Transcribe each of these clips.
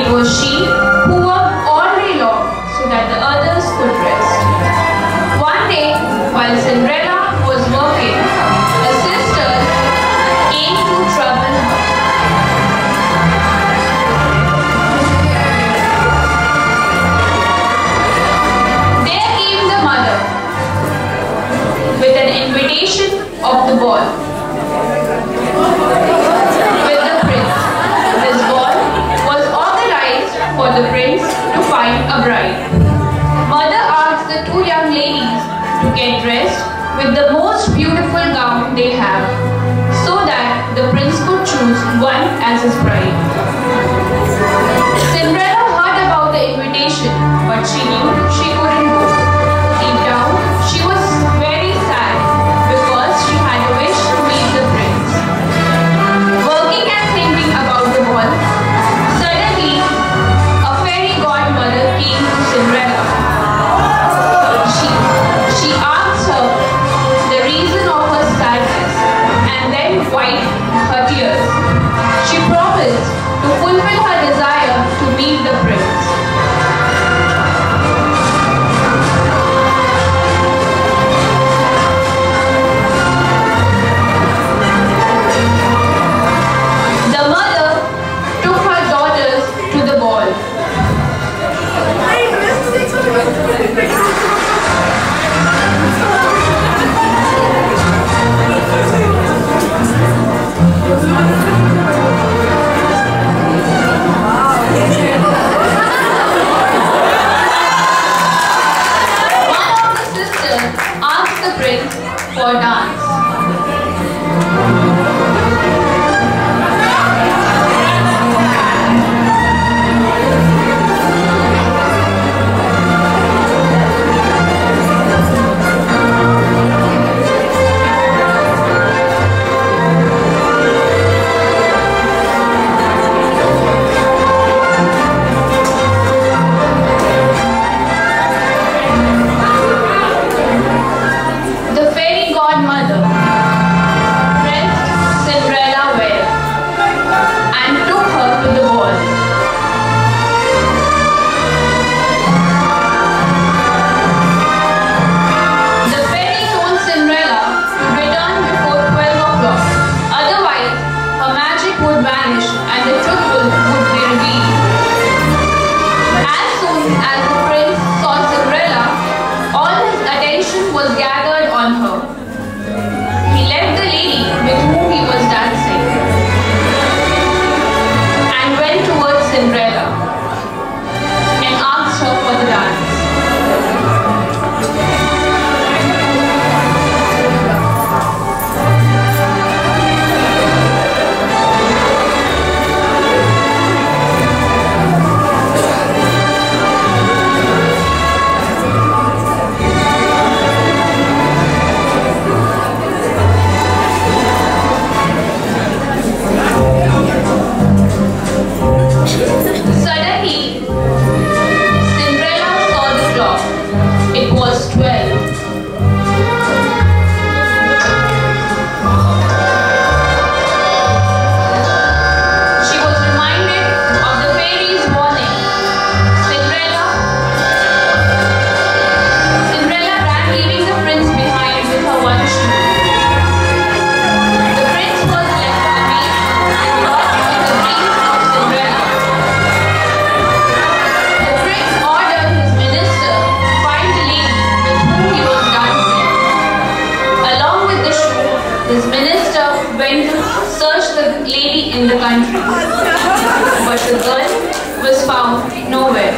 It was she who worked all day long so that the others could rest. One day, while Cinderella was working, her sisters came to trouble her. There came the mother with an invitation of the ball. With the prince. This ball was organized for the prince to find a bride. Mother asked the two young ladies to get dressed with the most beautiful gown they have, so that the prince could choose one as his bride. Cinderella heard about the invitation, but she knew she couldn't go. Deep down, she was very sad because she had a wish to meet the prince. Working and thinking about the ball, suddenly a fairy godmother came to Cinderella. She asked her the reason of her sadness and then wiped her tears. She promised to fulfill her desire to meet the prince. The mother took her daughters to the ball. One of the sisters asked the prince for dance. The fairy godmother dressed Cinderella well and took her to the ball. The fairy told Cinderella to return before 12 o'clock, otherwise her magic would vanish and the truth would be revealed. As soon as the prince saw Cinderella, all his attention was gathered on her. He left the lady with whom he was dancing and went towards Cinderella and asked her for the dance. Suddenly, Cinderella saw the clock. It was 12. She was reminded of the fairy's warning. Cinderella ran, leaving the prince behind with her one shoe. The prince was left amazed and lost in the dreams of Cinderella. The prince ordered his minister to find the lady with whom he was dancing. Along with the shoe, his minister went to search the lady in the country, but the girl was found nowhere.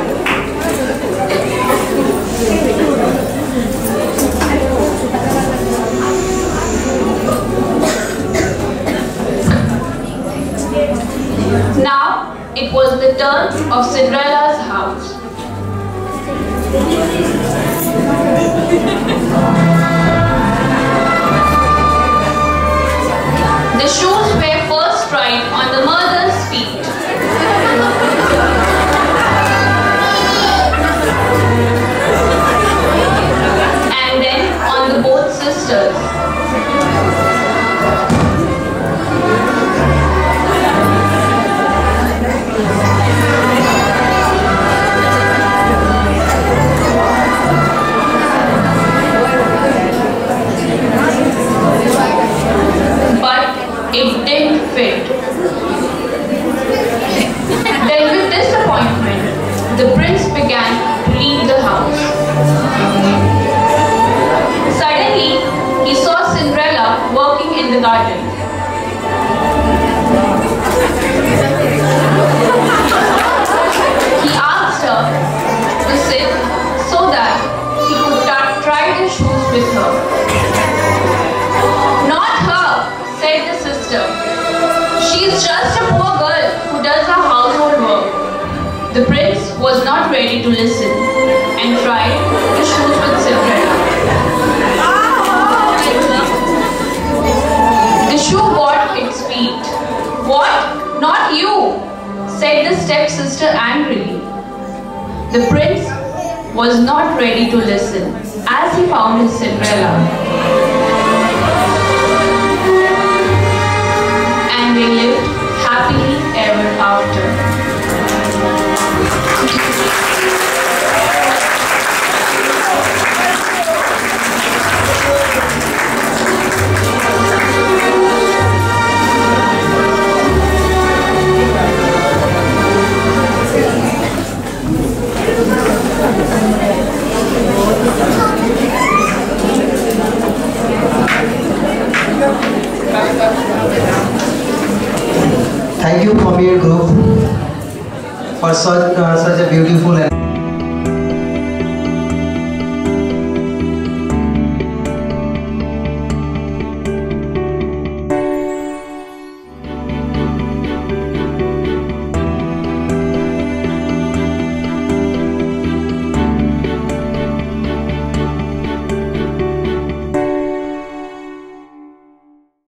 Now it was the turn of Cinderella's house. The shoes were first tried on the mother's feet. And then on the both sisters. It didn't fit. Then with disappointment, the prince began to leave the house. Suddenly, he saw Cinderella working in the garden. He asked her to sit so that he could try the shoes with her. Not her, said the sister. She's just a poor girl who does her household work. The prince was not ready to listen and tried the shoes with Cinderella. The shoe got its feet. What? Not you, said the stepsister angrily. The prince was not ready to listen as he found his Cinderella. And they lived happily ever after. Thank you, Laxmi and Group, for such a beautiful